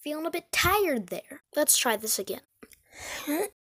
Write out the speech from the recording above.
feeling a bit tired there. Let's try this again.